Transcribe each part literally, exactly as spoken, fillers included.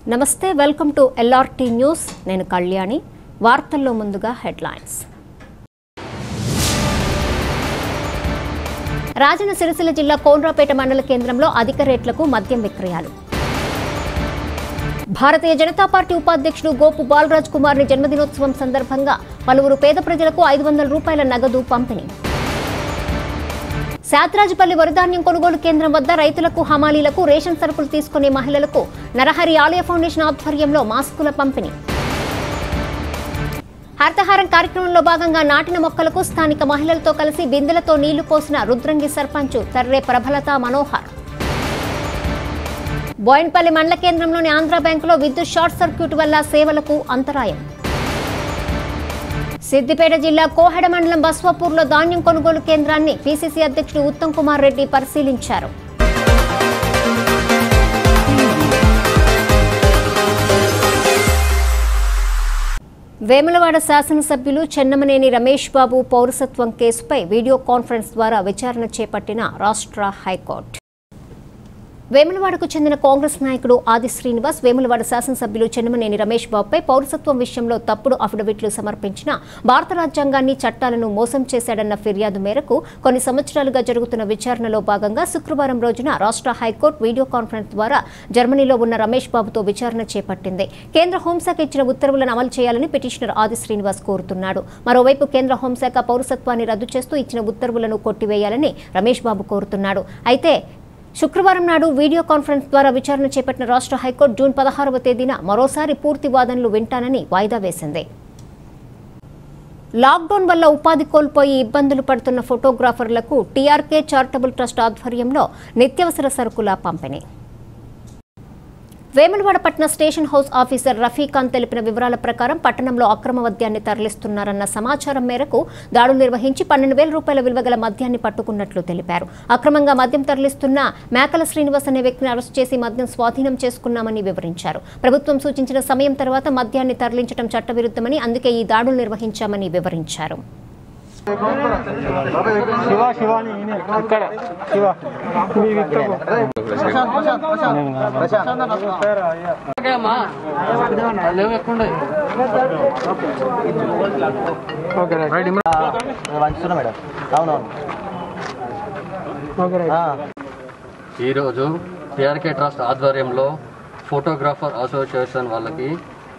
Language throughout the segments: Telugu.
నమస్తే వెల్కమ్ టు ఎల్ఆర్టీ న్యూస్ నేను కళ్యాణి వార్తల్లో ముందుగా హెడ్లైన్స్ రాజన్న సిరిసిల్ల జిల్లా కోనరాపేట మండల కేంద్రంలో అధిక రేట్లకు మద్యం విక్రయాలు భారతీయ జనతా పార్టీ ఉపాధ్యక్షుడు గోపు బాలరాజ్ కుమార్ ని జన్మదినోత్సవం సందర్భంగా పలువురు పేద ప్రజలకు ఐదు వందల రూపాయల నగదు పంపిణీ శాతరాజపల్లి వరిధాన్యం కొనుగోలు కేంద్రం వద్ద రైతులకు హమాలీలకు రేషన్ సరుకులు తీసుకునే మహిళలకు నరహరి ఆలయ ఫౌండేషన్ ఆధ్వర్యంలో మాస్కుల పంపిణీ హరితహారం కార్యక్రమంలో భాగంగా నాటిన మొక్కలకు స్థానిక మహిళలతో కలిసి బిందెలతో నీళ్లు పోసిన రుద్రంగి సర్పంచ్ తర్రే ప్రభలత మనోహర్ బోయిన్పల్లి మండల కేంద్రంలోని ఆంధ్ర బ్యాంకులో విద్యుత్ షార్ట్ సర్క్యూట్ వల్ల సేవలకు అంతరాయం సిద్దిపేట జిల్లా కోహెడ మండలం బస్వాపూర్లో ధాన్యం కొనుగోలు కేంద్రాన్ని పీసీసీ అధ్యక్షుడు ఉత్తమ్ కుమార్ రెడ్డి పరిశీలించారు. వేములవాడ శాసనసభ్యులు చెన్నమనేని రమేష్ బాబు పౌరసత్వం కేసుపై వీడియో కాన్ఫరెన్స్ ద్వారా విచారణ చేపట్టిన రాష్ట్ర హైకోర్టు. వేములవాడకు చెందిన కాంగ్రెస్ నాయకుడు ఆది శ్రీనివాస్ వేములవాడ శాసనసభ్యులు చెన్నమనేని రమేష్ బాబుపై పౌరసత్వం విషయంలో తప్పుడు అఫిడవిట్లు సమర్పించిన భారత రాజ్యాంగాన్ని చట్టాలను మోసం చేశాడన్న ఫిర్యాదు మేరకు కొన్ని సంవత్సరాలుగా జరుగుతున్న విచారణలో భాగంగా శుక్రవారం రోజున రాష్ట్ర హైకోర్టు వీడియో కాన్ఫరెన్స్ ద్వారా జర్మనీలో ఉన్న రమేష్ బాబుతో విచారణ చేపట్టింది. కేంద్ర హోంశాఖ ఇచ్చిన ఉత్తర్వులను అమలు చేయాలని పిటిషనర్ ఆది శ్రీనివాస్ కోరుతున్నాడు. మరోవైపు కేంద్ర హోంశాఖ పౌరసత్వాన్ని రద్దు చేస్తూ ఇచ్చిన ఉత్తర్వులను కొట్టివేయాలని రమేష్ బాబు కోరుతున్నాడు. అయితే శుక్రవారం నాడు వీడియో కాన్ఫరెన్స్ ద్వారా విచారణ చేపట్టిన రాష్ట్ర హైకోర్టు జూన్ పదహారవ తేదీన మరోసారి పూర్తి వాదనలు వింటానని వాయిదా వేసింది. లాక్డౌన్ వల్ల ఉపాధి కోల్పోయి ఇబ్బందులు పడుతున్న ఫోటోగ్రాఫర్లకు టీఆర్కే చారిటబుల్ ట్రస్ట్ ఆధ్వర్యంలో నిత్యావసర సరుకుల పంపిణీ. వేములవాడ పట్టణ స్టేషన్ హౌస్ ఆఫీసర్ రఫీఖాన్ తెలిపిన వివరాల ప్రకారం పట్టణంలో అక్రమ మద్యాన్ని తరలిస్తున్నారన్న సమాచారం మేరకు దాడులు నిర్వహించి పన్నెండు వేల రూపాయల విలువ గల మద్యాన్ని పట్టుకున్నట్లు తెలిపారు. అక్రమంగా మద్యం తరలిస్తున్న మేకల శ్రీనివాస్ అనే వ్యక్తిని అరెస్ట్ చేసి మద్యం స్వాధీనం చేసుకున్నామని వివరించారు. ప్రభుత్వం సూచించిన సమయం తర్వాత మద్యాన్ని తరలించడం చట్టవిరుద్ధమని అందుకే ఈ దాడులు నిర్వహించామని వివరించారు. ఈరోజు టీఆర్కే ట్రస్ట్ ఆధ్వర్యంలో ఫోటోగ్రాఫర్ అసోసియేషన్ వాళ్ళకి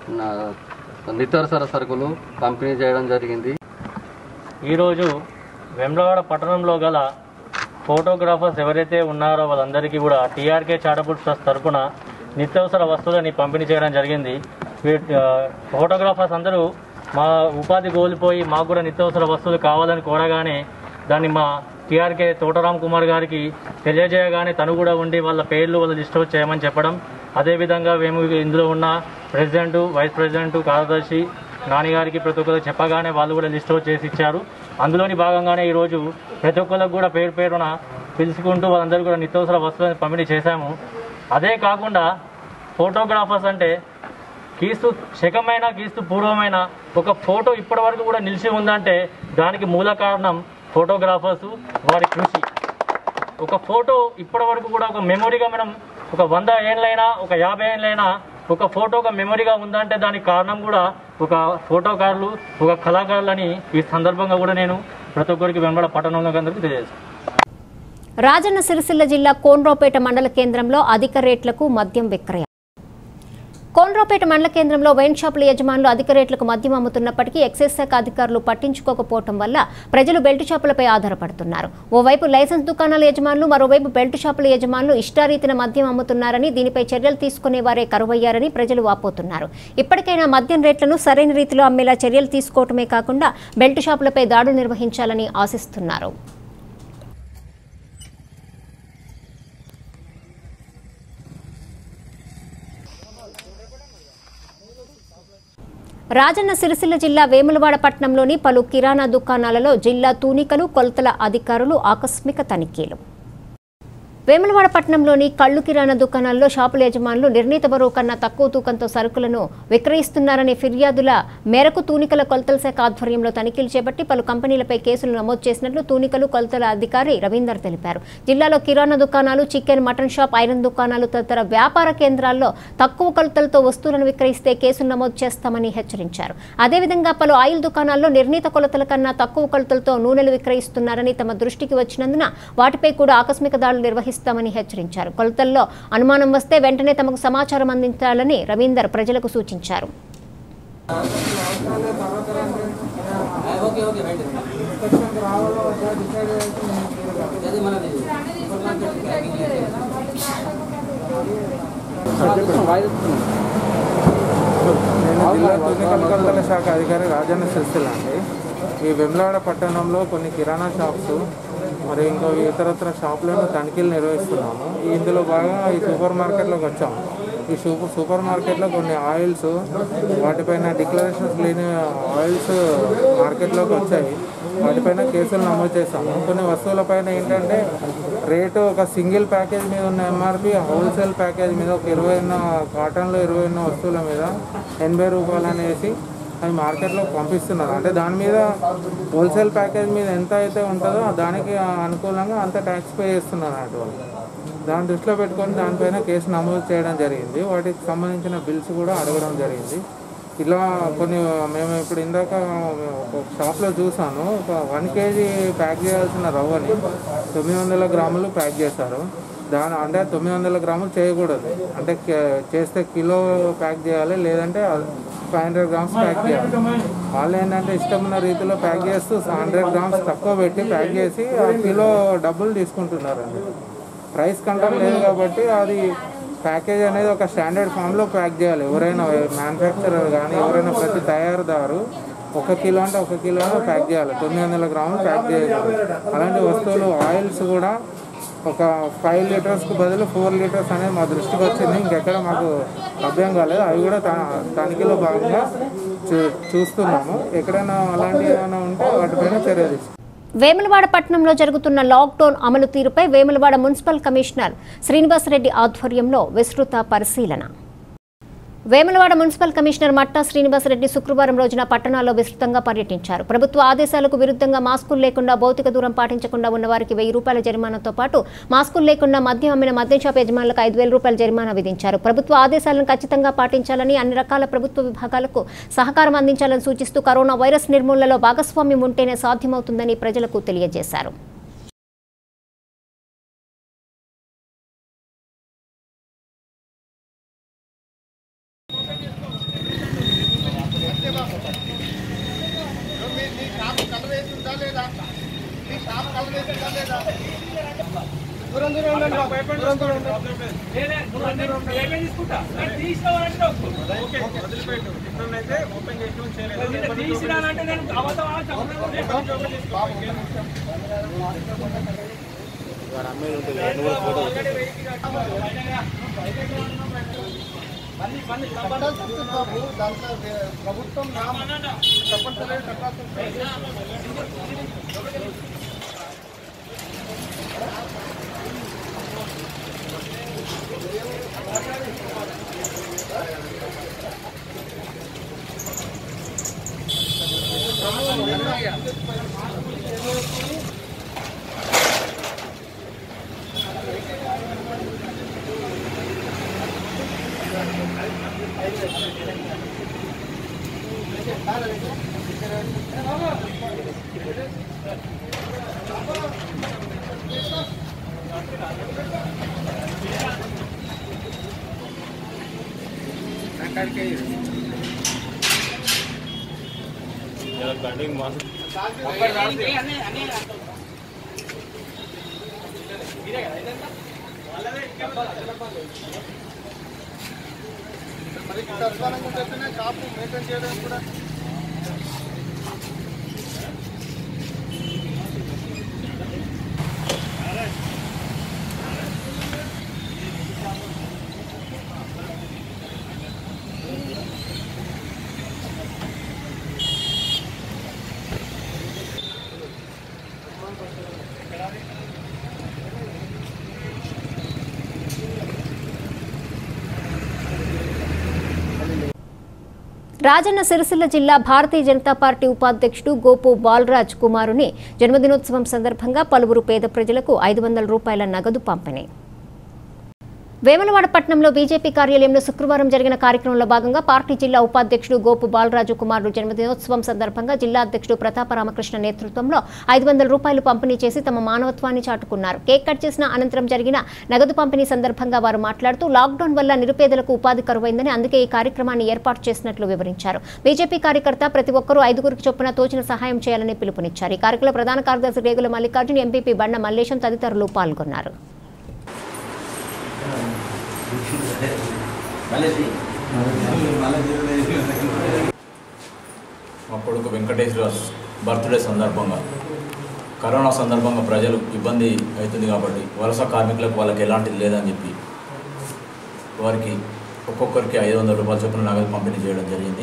నిత్యావసర సరుకులు పంపిణీ చేయడం జరిగింది. ఈరోజు వేములవాడ పట్టణంలో గల ఫోటోగ్రాఫర్స్ ఎవరైతే ఉన్నారో వాళ్ళందరికీ కూడా టీఆర్కే చారిటబుల్ ట్రస్ట్ తరఫున నిత్యావసర వస్తువులని పంపిణీ చేయడం జరిగింది. ఫోటోగ్రాఫర్స్ అందరూ మా ఉపాధి కోల్పోయి మాకు కూడా నిత్యావసర వస్తువులు కావాలని కోరగానే దాన్ని మా టీఆర్కే తోటరామ్ కుమార్ గారికి తెలియజేయగానే తను కూడా ఉండి వాళ్ళ పేర్లు వాళ్ళ లిస్ట్ అవుట్ చేయమని చెప్పడం, అదేవిధంగా మేము ఇందులో ఉన్న ప్రెసిడెంటు వైస్ ప్రెసిడెంటు కార్యదర్శి నాన్నగారికి ప్రతి ఒక్కరు చెప్పగానే వాళ్ళు కూడా లిస్ట్ అవుట్ చేసి ఇచ్చారు. అందులోని భాగంగానే ఈరోజు ప్రతి ఒక్కరికి కూడా పేరు పేరున పిలుచుకుంటూ వాళ్ళందరూ కూడా నిత్యావసర వస్తువులను పంపిణీ చేశాము. అదే కాకుండా ఫోటోగ్రాఫర్స్ అంటే క్రీస్తు శకమైన క్రీస్తు పూర్వమైన ఒక ఫోటో ఇప్పటి వరకు కూడా నిలిచి ఉందంటే దానికి మూల కారణం ఫోటోగ్రాఫర్స్ వారి కృషి. ఒక ఫోటో ఇప్పటి వరకు కూడా ఒక మెమొరీగా మనం ఒక వంద ఏళ్ళైనా ఒక యాభై ఏళ్ళైనా ఒక ఫోటో ఒక మెమొరీగా ఉందంటే దానికి కారణం కూడా ఒక ఫోటోకారులు ఒక కళాకారులని ఈ సందర్భంగా కూడా నేను ప్రతి ఒక్కరికి వెంబడ పట్టణంలో అందరికీ తెలియజేస్తాను. రాజన్న సిరిసిల్ల జిల్లా కోనరాపేట మండల కేంద్రంలో అధిక రేట్లకు మద్యం విక్రయం. కోనరాపేట మండల కేంద్రంలో వైన్ షాపుల యజమానులు అధిక రేట్లకు మద్యం అమ్ముతున్నప్పటికీ ఎక్సైజ్ శాఖ అధికారులు పట్టించుకోకపోవడం వల్ల ప్రజలు బెల్ట్ షాపులపై ఆధారపడుతున్నారు. ఓవైపు లైసెన్స్ దుకాణాల యజమానులు మరోవైపు బెల్ట్ షాపుల యజమానులు ఇష్టారీతిన మద్యం అమ్ముతున్నారని దీనిపై చర్యలు తీసుకునే వారే కరువయ్యారని ప్రజలు వాపోతున్నారు. ఇప్పటికైనా మద్యం రేట్లను సరైన రీతిలో అమ్మేలా చర్యలు తీసుకోవటమే కాకుండా బెల్ట్ షాపులపై దాడులు నిర్వహించాలని ఆశిస్తున్నారు. రాజన్న సిరిసిల్ల జిల్లా వేములవాడ పట్టణంలోని పలు కిరాణా దుకాణాలలో జిల్లా తూనికలు కొలతల అధికారులు ఆకస్మిక తనిఖీలు. వేములవాడ పట్టణంలోని కళ్ళు కిరాణా దుకాణాల్లో షాపుల యజమానులు నిర్ణీత బరువు కన్నా తక్కువ తూకంతో సరుకులను విక్రయిస్తున్నారనే ఫిర్యాదుల మేరకు తూనికల కొలతల శాఖ ఆధ్వర్యంలో తనిఖీలు చేపట్టి పలు కంపెనీలపై కేసులు నమోదు చేసినట్లు తూనికలు కొలతల అధికారి రవీందర్ తెలిపారు. జిల్లాలో కిరాణా దుకాణాలు, చికెన్, మటన్ షాప్, ఐరన్ దుకాణాలు తదితర వ్యాపార కేంద్రాల్లో తక్కువ కొలతలతో వస్తువులను విక్రయిస్తే కేసులు నమోదు చేస్తామని హెచ్చరించారు. అదేవిధంగా పలు ఆయిల్ దుకాణాల్లో నిర్ణీత కొలతల కన్నా తక్కువ కొలతలతో నూనెలు విక్రయిస్తున్నారని తమ దృష్టికి వచ్చినందున వాటిపై కూడా ఆకస్మిక దాడులు నిర్వహిస్తారు స్తామని హెచ్చరించారు. కొలతల్లో అనుమానం వస్తే వెంటనే తమకు సమాచారం అందించాలని రవీందర్ ప్రజలకు సూచించారు. కొలతల శాఖ అధికారి రాజన్న సిరిసిల్ల అండి. ఈ వేములవాడ పట్టణంలో కొన్ని కిరాణా షాప్స్ మరి ఇంకో ఇతరత్ర షాపులను తనిఖీలు నిర్వహిస్తున్నాము. ఇందులో భాగంగా ఈ సూపర్ మార్కెట్లోకి వచ్చాము. ఈ సూపర్ సూపర్ మార్కెట్లో కొన్ని ఆయిల్స్, వాటిపైన డిక్లరేషన్స్ లేని ఆయిల్స్ మార్కెట్లోకి వచ్చాయి. వాటిపైన కేసులు నమోదు చేస్తాము. కొన్ని వస్తువులపైన ఏంటంటే రేటు ఒక సింగిల్ ప్యాకేజ్ మీద ఉన్న ఎంఆర్పి హోల్సేల్ ప్యాకేజ్ మీద ఒక ఇరవై ఉన్న కాటన్లో ఇరవై ఉన్న వస్తువుల మీద ఎనభై రూపాయలు అనేసి అవి మార్కెట్లో పంపిస్తున్నారు. అంటే దాని మీద హోల్సేల్ ప్యాకేజ్ మీద ఎంత అయితే ఉంటుందో దానికి అనుకూలంగా అంత ట్యాక్స్ పే చేస్తున్నారు అన్నట్టు. దాన్ని దృష్టిలో పెట్టుకొని దానిపైన కేసు నమోదు చేయడం జరిగింది. వాటికి సంబంధించిన బిల్స్ కూడా అడగడం జరిగింది. ఇలా కొన్ని మేము ఇప్పుడు ఇందాక ఒక షాప్లో చూసాను, ఒక వన్ కేజీ ప్యాక్ చేయాల్సిన రవ్వని తొమ్మిది వందల గ్రాములు ప్యాక్ చేశారు. దాని అంటే తొమ్మిది వందల గ్రాములు చేయకూడదు, అంటే చేస్తే కిలో ప్యాక్ చేయాలి, లేదంటే ఫైవ్ హండ్రెడ్ గ్రామ్స్ ప్యాక్ చేయాలి. వాళ్ళు ఏంటంటే ఇష్టమైన రీతిలో ప్యాక్ చేస్తూ హండ్రెడ్ గ్రామ్స్ తక్కువ పెట్టి ప్యాక్ చేసి ఆ కిలో డబ్బులు తీసుకుంటున్నారండి. ప్రైస్ కంట్రోల్ లేదు కాబట్టి అది ప్యాకేజ్ అనేది ఒక స్టాండర్డ్ ఫామ్లో ప్యాక్ చేయాలి. ఎవరైనా మ్యానుఫ్యాక్చరర్ కానీ ఎవరైనా ప్రతి తయారుదారు ఒక కిలో అంటే ఒక కిలోలో ప్యాక్ చేయాలి, తొమ్మిది వందల గ్రాములు ప్యాక్ చేయాలి. అలాంటి వస్తువులు ఆయిల్స్ కూడా ఒక ఫైవ్ లీటర్స్కి బదులు ఫోర్ లీటర్స్ అనేది మా దృష్టికి వచ్చింది. ఇంకెక్కడ మాకు లభ్యం కాలేదు. అవి కూడా తనిఖీలో భాగంగా చూ చూస్తున్నాము. ఎక్కడైనా అలాంటివి ఏమైనా ఉంటే వాటిపైన చర్య తీసుకుంటాం. వేములవాడ పట్టణంలో జరుగుతున్న లాక్డౌన్ అమలు తీరుపై వేములవాడ మున్సిపల్ కమిషనర్ శ్రీనివాసరెడ్డి ఆధ్వర్యంలో విస్తృత పరిశీలన. వేములవాడ మున్సిపల్ కమిషనర్ మట్టా శ్రీనివాసరెడ్డి శుక్రవారం రోజున పట్టణాల్లో విస్తృతంగా పర్యటించారు. ప్రభుత్వ ఆదేశాలకు విరుద్ధంగా మాస్కులు లేకుండా భౌతిక దూరం పాటించకుండా ఉన్న వారికి వెయ్యి రూపాయల జరిమానాతో పాటు మాస్కులు లేకుండా మద్యం అమ్మిన మద్యం షాప్ యజమానులకు ఐదు వేల రూపాయల జరిమానా విధించారు. ప్రభుత్వ ఆదేశాలను ఖచ్చితంగా పాటించాలని, అన్ని రకాల ప్రభుత్వ విభాగాలకు సహకారం అందించాలని సూచిస్తూ కరోనా వైరస్ నిర్మూలనలో భాగస్వామ్యం ఉంటేనే సాధ్యమవుతుందని ప్రజలకు తెలియజేశారు. ప్రభుత్వం మరి దర్శనంగా చెప్పినా షాపు మెయింటైన్ చేయడానికి కూడా రాజన్న సిరిసిల్ల జిల్లా భారతీయ జనతా పార్టీ ఉపాధ్యక్షుడు గోపు బాలరాజ్ కుమారుని జన్మదినోత్సవం సందర్భంగా పలువురు పేద ప్రజలకు ఐదు వందల రూపాయల నగదు పంపిణీ. వేములవాడ పట్టణంలో బీజేపీ కార్యాలయంలో శుక్రవారం జరిగిన కార్యక్రమంలో భాగంగా పార్టీ జిల్లా ఉపాధ్యక్షుడు గోపు బాలరాజు కుమారుడు జన్మదినోత్సవం సందర్భంగా జిల్లా అధ్యక్షుడు ప్రతాప రామకృష్ణ నేతృత్వంలో ఐదు వందల రూపాయలు పంపిణీ చేసి తమ మానవత్వాన్ని చాటుకున్నారు. కేక్ కట్ చేసిన అనంతరం జరిగిన నగదు పంపిణీ సందర్భంగా వారు మాట్లాడుతూ లాక్డౌన్ వల్ల నిరుపేదలకు ఉపాధి కరువైందని అందుకే ఈ కార్యక్రమాన్ని ఏర్పాటు చేసినట్లు వివరించారు. బీజేపీ కార్యకర్త ప్రతి ఒక్కరూ ఐదుగురికి చొప్పున తోచిన సహాయం చేయాలని పిలుపునిచ్చారు. ఈ కార్యక్రమంలో ప్రధాన కార్యదర్శి రేగుల మల్లికార్జున్, ఎంపీపీ బండ మల్లేశం తదితరులు పాల్గొన్నారు. మా కొడుకు వెంకటేశ్వర బర్త్డే సందర్భంగా కరోనా సందర్భంగా ప్రజలు ఇబ్బంది అవుతుంది కాబట్టి వలస కార్మికులకు వాళ్ళకి ఎలాంటిది లేదని చెప్పి వారికి ఒక్కొక్కరికి ఐదు వందల రూపాయల చొప్పున నగదు పంపిణీ చేయడం జరిగింది.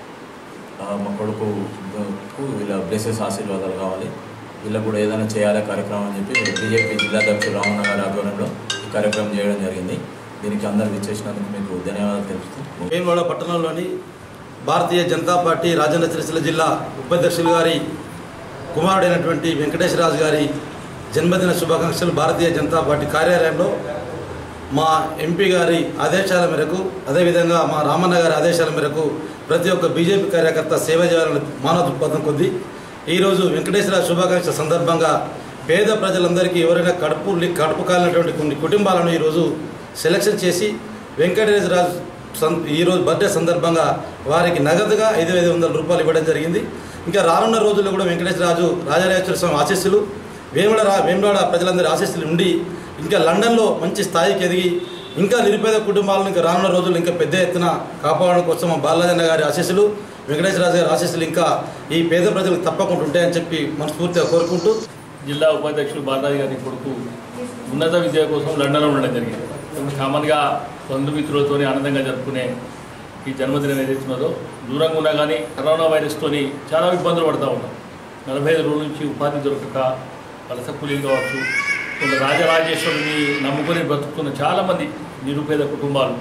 మా కొడుకు వీళ్ళ బ్లెసెస్ ఆశీర్వాదాలు కావాలి, వీళ్ళకు కూడా ఏదైనా చేయాలి కార్యక్రమం అని చెప్పి బీజేపీ జిల్లా అధ్యక్షుడు రామన్న గారి ఆధ్వర్యంలో ఈ కార్యక్రమం చేయడం జరిగింది. దీనికి అందరూ విచ్చేసినందుకు మీకు ధన్యవాదాలు తెలుపుతూ వేములవాడ పట్టణంలోని భారతీయ జనతా పార్టీ రాజన్న సిరిసిల్ల జిల్లా ఉపాధ్యక్షులు గారి కుమారుడైనటువంటి వెంకటేశ్వరరాజు గారి జన్మదిన శుభాకాంక్షలు భారతీయ జనతా పార్టీ కార్యాలయంలో మా ఎంపీ గారి ఆదేశాల మేరకు, అదేవిధంగా మా రామన్న గారి ఆదేశాల మేరకు ప్రతి ఒక్క బీజేపీ కార్యకర్త సేవ చేయాలని మానవ దృక్పథం కొద్దీ ఈరోజు వెంకటేశ్వర శుభాకాంక్షల సందర్భంగా పేద ప్రజలందరికీ ఎవరైనా కడుపు కడుపు కాలినటువంటి కొన్ని కుటుంబాలను ఈరోజు సెలక్షన్ చేసి వెంకటేశ్వరరాజు సం ఈరోజు బర్త్డే సందర్భంగా వారికి నగదుగా ఐదు ఐదు వందల రూపాయలు ఇవ్వడం జరిగింది. ఇంకా రానున్న రోజుల్లో కూడా వెంకటేశ్వరరాజు రాజరాజేశ్వర స్వామి ఆశీస్సులు, వేముల వేములవాడ ప్రజలందరి ఆశీస్సులు ఉండి ఇంకా లండన్లో మంచి స్థాయికి ఎదిగి ఇంకా నిరుపేద కుటుంబాలను ఇంకా రానున్న రోజులు ఇంకా పెద్ద ఎత్తున కాపాడడం కోసం బాలరాజన్న గారి ఆశీస్సులు, వెంకటేశ్వరరాజు గారి ఆశీస్సులు ఇంకా ఈ పేద ప్రజలకు తప్పకుండా ఉంటాయని చెప్పి మనస్ఫూర్తిగా కోరుకుంటూ జిల్లా ఉపాధ్యక్షుడు బాలరాజు గారి కొడుకు ఉన్నత విద్య కోసం లండన్లో ఉండడం జరిగింది. కామన్గా బంధుమిత్రులతో ఆనందంగా జరుపుకునే ఈ జన్మదినం ఏదైతున్నదో దూరంగా ఉన్నా కానీ కరోనా వైరస్తో చాలా ఇబ్బందులు పడుతూ ఉన్నాం. నలభై ఐదు రోజుల నుంచి ఉపాధి దొరకక వలస కూలీలు కావచ్చు, కొంత రాజరాజేశ్వరుని నమ్ముకొని బ్రతుకుతున్న చాలామంది నిరుపేద కుటుంబాలు,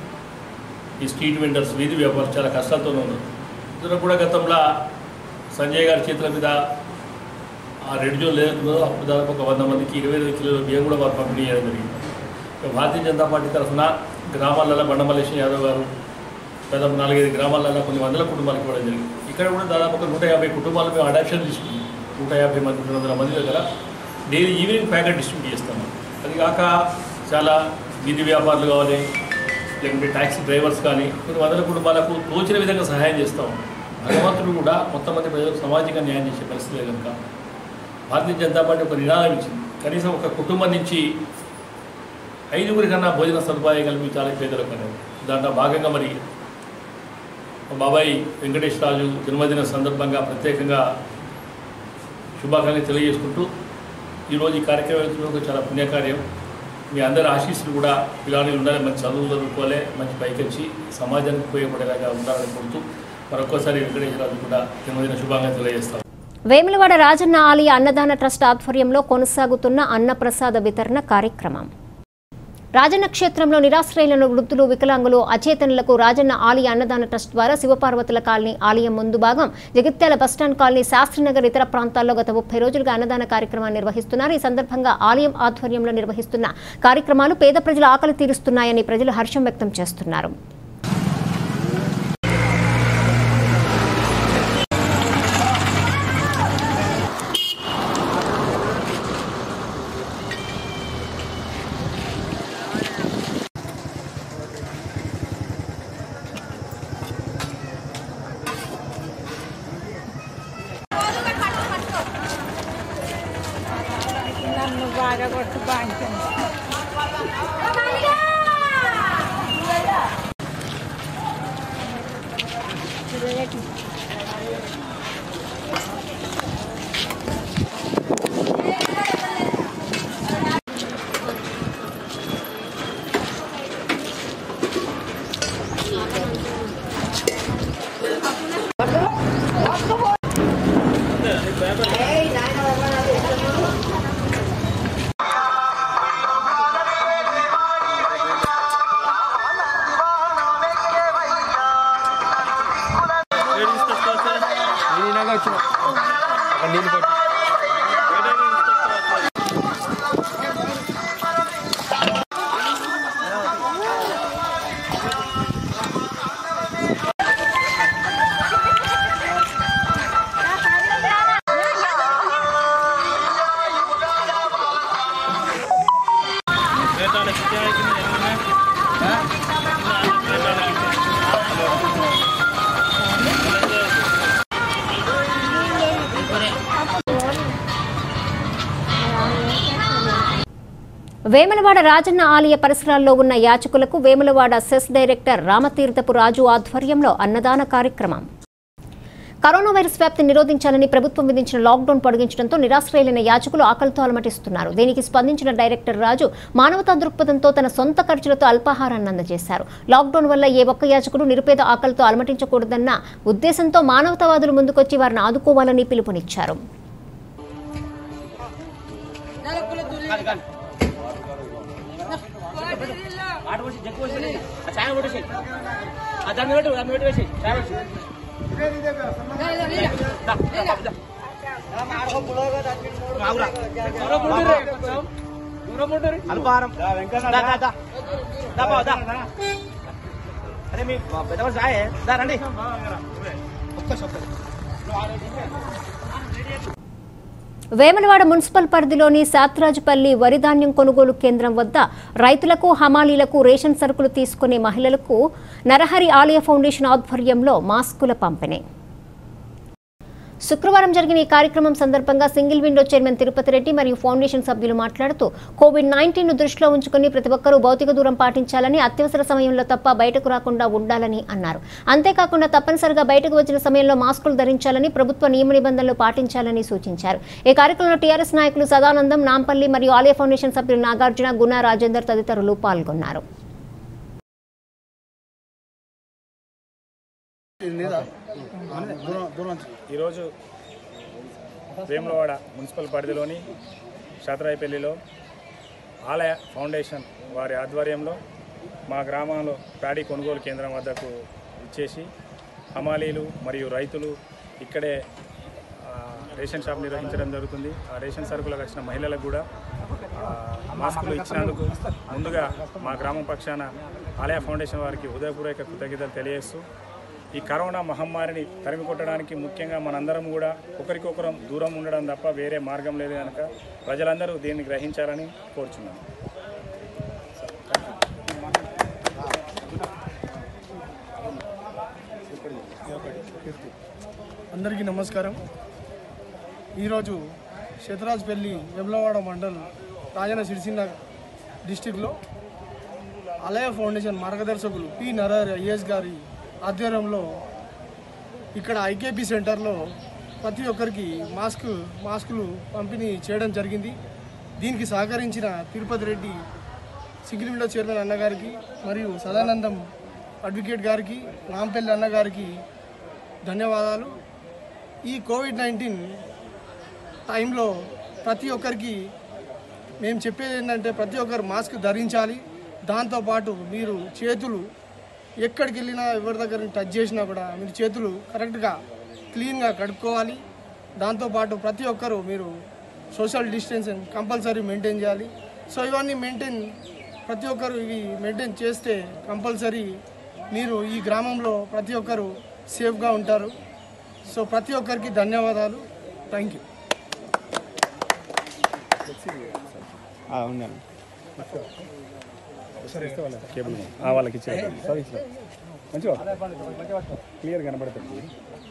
ఈ స్ట్రీట్ వెండర్స్, వీధి వ్యాపారం చాలా కష్టాలతోనే ఉన్నారు. ఇందులో కూడా గతంలో సంజయ్ గారి చేతుల మీద ఆ రెడ్ జోన్ లేదో అప్పుడు దాదాపు ఒక వంద మందికి ఇరవై ఐదు కిలోల బియ్యం కూడా వారు పంపిణీ చేయడం జరిగింది. భారతీయ జనతా పార్టీ తరఫున గ్రామాలలో బండమల్లేశం యాదవ్ గారు దాదాపు నాలుగైదు గ్రామాలలో కొన్ని వందల కుటుంబాలకు ఇవ్వడం జరిగింది. ఇక్కడ కూడా దాదాపు ఒక నూట యాభై కుటుంబాలు మేము అడాప్షన్ తీసుకున్నాం. నూట యాభై మంది రెండు వందల మంది దగ్గర డైలీ ఈవినింగ్ ప్యాకెట్ డిస్ట్రిబ్యూట్ చేస్తాము. అది కాక చాలా వీధి వ్యాపారులు కావాలి, లేకుంటే ట్యాక్సీ డ్రైవర్స్ కానీ కొన్ని వందల కుటుంబాలకు తోచిన విధంగా సహాయం చేస్తాము. భగవంతుడు కూడా మొత్తం మంది ప్రజలకు సామాజిక న్యాయం చేసే పరిస్థితి కనుక భారతీయ జనతా పార్టీ ఒక నినాదం ఇచ్చింది, కనీసం ఒక కుటుంబం నుంచి ఐదుగురి కన్నా భోజన సదుపాయం కల్పించాలి పేదలకు అనేది. దాంట్లో భాగంగా మరి బాబాయ్ వెంకటేశ్వరరాజు జన్మదిన సందర్భంగా ప్రత్యేకంగా శుభాకాంక్షలు తెలియజేసుకుంటూ ఈరోజు ఈ కార్యక్రమం చాలా పుణ్యకార్యం. మీ అందరి ఆశీస్సులు కూడా పిల్లలు ఉండాలి, మంచి చదువులు చదువుకోవాలి, మంచి పైకి వచ్చి సమాజానికి ఉపయోగపడేలాగా ఉండాలని కోరుతూ మరొకసారి వెంకటేశ్వరరాజు కూడా జన్మదిన శుభాకాంక్షలు తెలియజేస్తాం. వేములవాడ రాజన్న ఆలయ అన్నదాన ట్రస్ట్ ఆధ్వర్యంలో కొనసాగుతున్న అన్నప్రసాద వితరణ కార్యక్రమం. రాజన్న క్షేత్రంలో నిరాశ్రయులను వృద్ధులు, వికలాంగులు, అచేతనులకు రాజన్న ఆలయ అన్నదాన ట్రస్ట్ ద్వారా శివపార్వతుల కాలనీ ఆలయం ముందు భాగం, జగిత్యాల బస్టాండ్ కాలనీ, శాస్త్రీనగర్ ఇతర ప్రాంతాల్లో గత ముప్పై రోజులుగా అన్నదాన కార్యక్రమాన్ని నిర్వహిస్తున్నారు. ఈ సందర్భంగా ఆలయం ఆధ్వర్యంలో నిర్వహిస్తున్న కార్యక్రమాలు పేద ప్రజల ఆకలి తీరుస్తున్నాయని ప్రజలు హర్షం వ్యక్తం చేస్తున్నారు. వేములవాడ రాజన్న ఆలయ పరిసరాల్లో ఉన్న యాచకులకు వేములవాడ సెస్ డైరెక్టర్ రామతీర్థపు రాజు ఆధ్వర్యంలో అన్నదాన కార్యక్రమం. కరోనా వైరస్ వ్యాప్తి నిరోధించాలని ప్రభుత్వం విధించిన లాక్డౌన్ పొడిగించడంతో నిరాశ్రయులైన యాచకులు ఆకలితో అలమటిస్తున్నారు. దీనికి స్పందించిన డైరెక్టర్ రాజు మానవతా దృక్పథంతో తన సొంత ఖర్చులతో అల్పాహారాన్ని అందజేశారు. లాక్డౌన్ వల్ల ఏ ఒక్క యాచకుడు నిరుపేద ఆకలితో అలమటించకూడదన్న ఉద్దేశంతో మానవతావాదులు ముందుకొచ్చి వారిని ఆదుకోవాలని పిలుపునిచ్చారు. అల్పారం అరే మీ పెద్దవాళ్ళు సాయే రండి వేములవాడ మున్సిపల్ పరిధిలోని సాత్రాజుపల్లి వరిధాన్యం కొనుగోలు కేంద్రం వద్ద రైతులకు హమాలీలకు రేషన్ సరుకులు తీసుకునే మహిళలకు నరహరి ఆలయ ఫౌండేషన్ ఆధ్వర్యంలో మాస్కుల పంపిణీ. శుక్రవారం జరిగిన ఈ కార్యక్రమం సందర్భంగా single window chairman Tirupati Reddy మరియు ఫౌండేషన్ సభ్యులు మాట్లాడుతూ కోవిడ్ నైన్టీన్ ను దృష్టిలో ఉంచుకుని ప్రతి ఒక్కరూ భౌతిక దూరం పాటించాలని, అత్యవసర సమయంలో తప్ప బయటకు రాకుండా ఉండాలని అన్నారు. అంతేకాకుండా తప్పనిసరిగా బయటకు వచ్చిన సమయంలో మాస్కులు ధరించాలని, ప్రభుత్వ నియమ నిబంధనలు పాటించాలని సూచించారు. ఈ కార్యక్రమంలో టీఆర్ఎస్ నాయకులు సదానందం, నాంపల్లి మరియు ఆలయ ఫౌండేషన్ సభ్యులు నాగార్జున, గుణ, రాజేందర్ తదితరులు పాల్గొన్నారు. ఈరోజు వేములవాడ మున్సిపల్ పరిధిలోని శాతరాయిపల్లిలో ఆలయ ఫౌండేషన్ వారి ఆధ్వర్యంలో మా గ్రామంలో ప్యాడీ కొనుగోలు కేంద్రం వద్దకు ఇచ్చేసి హమాలీలు మరియు రైతులు ఇక్కడే రేషన్ షాప్ నిర్వహించడం జరుగుతుంది. ఆ రేషన్ సరుకులకు వచ్చిన మహిళలకు కూడా మాస్కులు ఇచ్చినందుకు ముందుగా మా గ్రామం పక్షాన ఆలయ ఫౌండేషన్ వారికి హృదయపూర్వక కృతజ్ఞతలు తెలియజేస్తూ ఈ కరోనా మహమ్మారిని తరిమి కొట్టడానికి ముఖ్యంగా మనందరం కూడా ఒకరికొకరం దూరం ఉండడం తప్ప వేరే మార్గం లేదు కనుక ప్రజలందరూ దీన్ని గ్రహించాలని కోరుచున్నాను. అందరికీ నమస్కారం. ఈరోజు శతరాజ్పల్లి వేములవాడ మండల్ రాజన్న సిరిసిల్ల డిస్టిక్లో ఆలయ ఫౌండేషన్ మార్గదర్శకులు పి నరహరి ఐఏఎస్ గారి ఆధ్వర్యంలో ఇక్కడ ఐకేపీ సెంటర్లో ప్రతి ఒక్కరికి మాస్క్ మాస్కులు పంపిణీ చేయడం జరిగింది. దీనికి సహకరించిన Tirupati Reddy single window chairman అన్నగారికి మరియు సదానందం అడ్వకేట్ గారికి, నాంపల్లి అన్నగారికి ధన్యవాదాలు. ఈ కోవిడ్ నైన్టీన్ టైంలో ప్రతి ఒక్కరికి మేము చెప్పేది ఏంటంటే ప్రతి ఒక్కరు మాస్క్ ధరించాలి. దాంతోపాటు మీరు చేతులు ఎక్కడికి వెళ్ళినా ఎవరి దగ్గర టచ్ చేసినా కూడా మీరు చేతులు కరెక్ట్గా క్లీన్గా కడుక్కోవాలి. దాంతోపాటు ప్రతి ఒక్కరూ మీరు సోషల్ డిస్టెన్సింగ్ కంపల్సరీ మెయింటైన్ చేయాలి. సో ఇవన్నీ మెయింటైన్ ప్రతి ఒక్కరు ఇవి మెయింటైన్ చేస్తే కంపల్సరీ మీరు ఈ గ్రామంలో ప్రతి ఒక్కరు సేఫ్గా ఉంటారు. సో ప్రతి ఒక్కరికి ధన్యవాదాలు. Thank you. వాళ్ళకి ఇచ్చారు మంచిగా క్లియర్ కనబడుతుంది.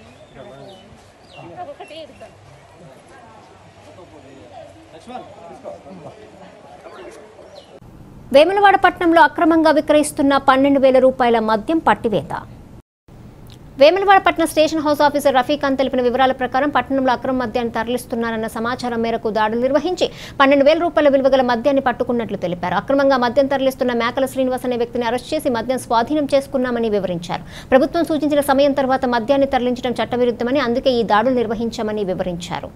వేములవాడ పట్టణంలో అక్రమంగా విక్రయిస్తున్న పన్నెండు వేల రూపాయల మద్యం పట్టివేత. వేములవాడ పట్టణ స్టేషన్ హౌస్ ఆఫీసర్ రఫీఖాన్ తెలిపిన వివరాల ప్రకారం పట్టణంలో అక్రమ మద్యాన్ని తరలిస్తున్నారన్న సమాచారం మేరకు దాడులు నిర్వహించి పన్నెండు వేల రూపాయల విలువ గల మద్యాన్ని పట్టుకున్నట్లు తెలిపారు. అక్రమంగా మద్యం తరలిస్తున్న మేకల శ్రీనివాస్ అనే వ్యక్తిని అరెస్ట్ చేసి మద్యం స్వాధీనం చేసుకున్నామని వివరించారు. ప్రభుత్వం సూచించిన సమయం తర్వాత మద్యాన్ని తరలించడం చట్టవిరుద్ధమని, అందుకే ఈ దాడులు నిర్వహించామని వివరించారు.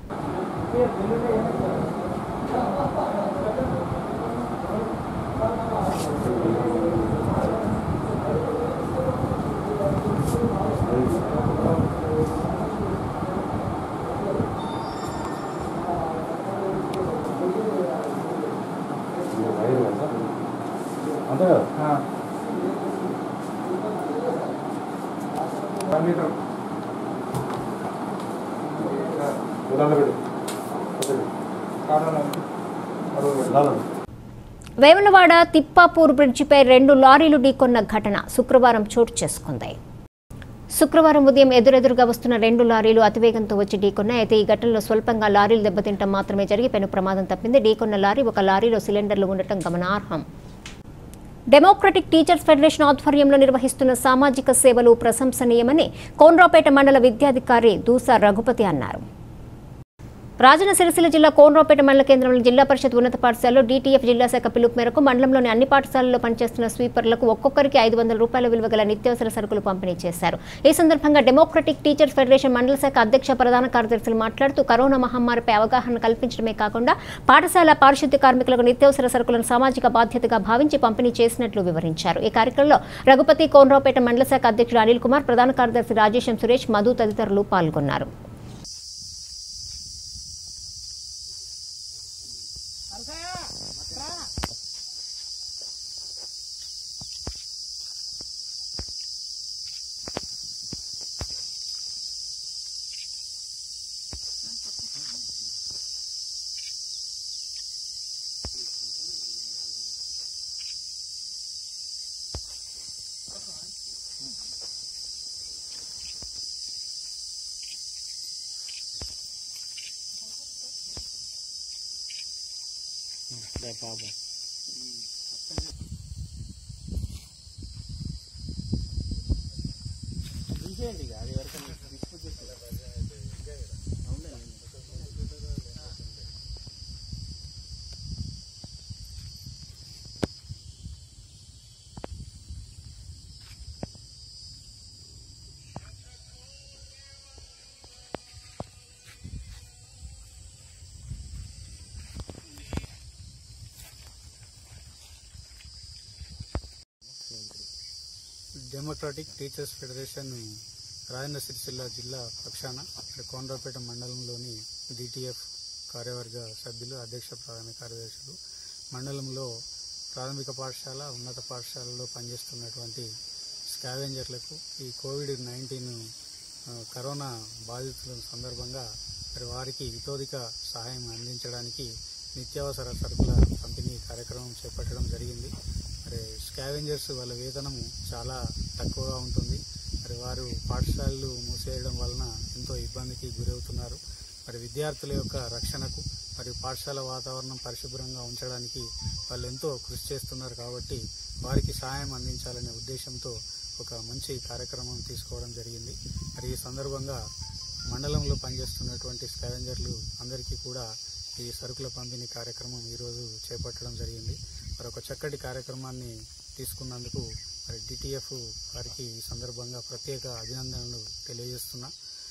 వేములవాడ తిప్పాపూర్ బ్రిడ్జిపై రెండు లారీలు ఢీకొన్న ఘటన శుక్రవారం చోటు చేసుకుంది. శుక్రవారం ఉదయం ఎదురెదురుగా వస్తున్న రెండు లారీలు అతివేగంతో వచ్చి ఢీకొన్నాయి. అయితే ఈ ఘటనలో స్వల్పంగా లారీలు దెబ్బతింటం మాత్రమే జరిగి పెను ప్రమాదం తప్పింది. ఢీకొన్న లారీ ఒక లారీలో సిలిండర్లు ఉండటం గమనార్హం. డెమోక్రటిక్ టీచర్స్ ఫెడరేషన్ ఆధ్వర్యంలో నిర్వహిస్తున్న సామాజిక సేవలు ప్రశంసనీయమని కోనరావుపేట మండల విద్యాధికారి దూసా రఘుపతి అన్నారు. రాజన్న సిరిసిల్ల జిల్లా కోనరావుపేట మండల కేంద్రంలో జిల్లా పరిషత్ ఉన్నత పాఠశాలలో డీటీఎఫ్ జిల్లా శాఖ పిలుపు మేరకు మండలంలోని అన్ని పాఠశాలల్లో పనిచేస్తున్న స్వీపర్లకు ఒక్కొక్కరికి ఐదు వందల రూపాయల విలువ గల నిత్యావసర సరుకులు పంపిణీ చేశారు. ఈ సందర్భంగా డెమోక్రటిక్ టీచర్స్ ఫెడరేషన్ మండల శాఖ అధ్యక్ష ప్రధాన కార్యదర్శులు మాట్లాడుతూ కరోనా మహమ్మారిపై అవగాహన కల్పించడమే కాకుండా పాఠశాల పారిశుద్ధ్య కార్మికులకు నిత్యావసర సరుకులను సామాజిక బాధ్యతగా భావించి పంపిణీ చేసినట్లు వివరించారు. ఈ కార్యక్రమంలో రఘుపతి, కోనరావుపేట మండల శాఖ అధ్యక్షుడు అనిల్ కుమార్, ప్రధాన కార్యదర్శి రాజేశం సురేష్, మధు తదితరులు పాల్గొన్నారు. Democratic teachers federation Rajanna Sircilla జిల్లా పక్షాన కోనరావుపేట మండలంలోని డిటిఎఫ్ కార్యవర్గ సభ్యులు, అధ్యక్ష ప్రధాన కార్యదర్శులు, మండలంలో ప్రాథమిక పాఠశాల, ఉన్నత పాఠశాలలో పనిచేస్తున్నటువంటి స్కావెంజర్లకు ఈ కోవిడ్ నైన్టీన్ కరోనా బాధితుల సందర్భంగా మరి వారికి ఇతోధిక సహాయం అందించడానికి నిత్యావసర సరుకుల పంపిణీ కార్యక్రమం చేపట్టడం జరిగింది. మరి స్కావెంజర్స్ వాళ్ళ వేతనము చాలా తక్కువగా ఉంటుంది. మరి వారు పాఠశాలలు మూసేయడం వలన ఎంతో ఇబ్బందికి గురవుతున్నారు. మరి విద్యార్థుల యొక్క రక్షణకు మరియు పాఠశాల వాతావరణం పరిశుభ్రంగా ఉంచడానికి వాళ్ళు ఎంతో కృషి చేస్తున్నారు. కాబట్టి వారికి సహాయం అందించాలనే ఉద్దేశంతో ఒక మంచి కార్యక్రమం తీసుకోవడం జరిగింది. మరి ఈ సందర్భంగా మండలంలో పనిచేస్తున్నటువంటి స్కావెంజర్లు అందరికీ కూడా ఈ సరుకుల పంపిణీ కార్యక్రమం ఈరోజు చేపట్టడం జరిగింది. మరి ఒక చక్కటి కార్యక్రమాన్ని తీసుకున్నందుకు మరి డిటిఎఫ్ వారికి ఈ సందర్భంగా ప్రత్యేక అభినందనలు తెలియజేస్తున్నా.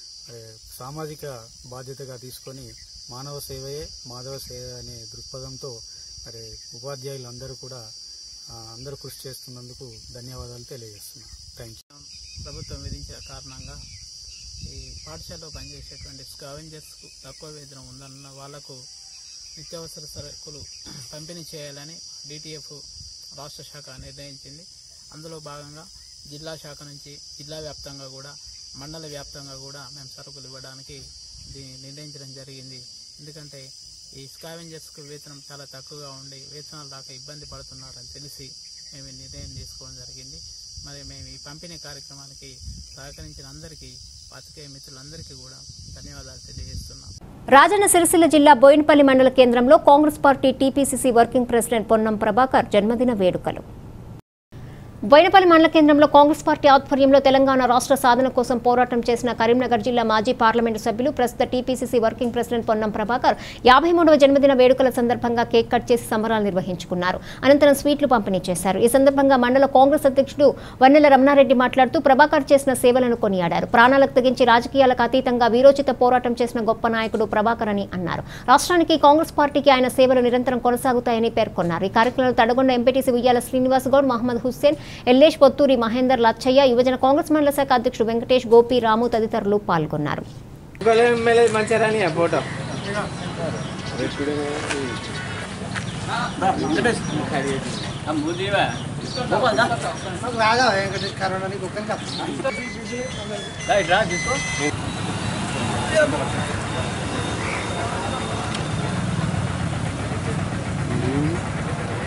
సామాజిక బాధ్యతగా తీసుకొని మానవ సేవయే మాధవ సేవ అనే దృక్పథంతో మరి ఉపాధ్యాయులు అందరూ కూడా అందరూ కృషి చేస్తున్నందుకు ధన్యవాదాలు తెలియజేస్తున్నా. Thank you. ప్రభుత్వం విధించిన కారణంగా ఈ పాఠశాలలో పనిచేసేటువంటి స్కావెంజర్స్కు తక్కువ వేతనం ఉందన్న వాళ్లకు నిత్యావసర సరుకులు పంపిణీ చేయాలని డిటిఎఫ్ రాష్ట్ర శాఖ నిర్ణయించింది. అందులో భాగంగా జిల్లా శాఖ నుంచి జిల్లా వ్యాప్తంగా కూడా మండల వ్యాప్తంగా కూడా మేము సరుకులు ఇవ్వడానికి దీన్ని నిర్ణయించడం జరిగింది. ఎందుకంటే ఈ స్కావెంజర్స్కు వేతనం చాలా తక్కువగా ఉండి వేతనాలు రాక ఇబ్బంది పడుతున్నారని తెలిసి మేము ఈ నిర్ణయం తీసుకోవడం జరిగింది. మరి మేము ఈ పంపిణీ కార్యక్రమానికి సహకరించిన అందరికీ, పాత్రికేయ మిత్రులందరికీ కూడా ధన్యవాదాలు తెలియజేస్తున్నాం. రాజన్న సిరిసిల్ల జిల్లా బోయినపల్లి మండల కేంద్రంలో Congress party TPCC working president Ponnam Prabhakar జన్మదిన వేడుకలు. బోయినపల్లి మండల కేంద్రంలో కాంగ్రెస్ పార్టీ ఆధ్వర్యంలో తెలంగాణ రాష్ట్ర సాధన కోసం పోరాటం చేసిన కరీంనగర్ జిల్లా మాజీ పార్లమెంటు సభ్యులు, ప్రస్తుత TPCC working president Ponnam Prabhakar యాభై మూడవ జన్మదిన వేడుకల సందర్భంగా కేక్ కట్ చేసి సంబరాలు నిర్వహించుకున్నారు. అనంతరం స్వీట్లు పంపిణీ చేశారు. ఈ సందర్భంగా మండల కాంగ్రెస్ అధ్యక్షుడు వన్నెల రమణారెడ్డి మాట్లాడుతూ ప్రభాకర్ చేసిన సేవలను కొనియాడారు. ప్రాణాలకు తెగించి రాజకీయాలకు అతీతంగా వీరోచిత పోరాటం చేసిన గొప్ప నాయకుడు ప్రభాకర్ అని అన్నారు. రాష్ట్రానికి కాంగ్రెస్ పార్టీకి ఆయన సేవలు నిరంతరం కొనసాగుతాయని పేర్కొన్నారు. ఈ కార్యక్రమంలో తడగొండ ఎంపీటీసీ ఉయ్యాల శ్రీనివాస్ గౌడ్, మహమ్మద్ హుస్సేన్, ఎల్లేష్ పొత్తూరి, మహేందర్, లచ్చయ్య, యువజన కాంగ్రెస్ మండల శాఖ అధ్యక్షుడు వెంకటేష్, గోపి, రాము తదితరులు పాల్గొన్నారు.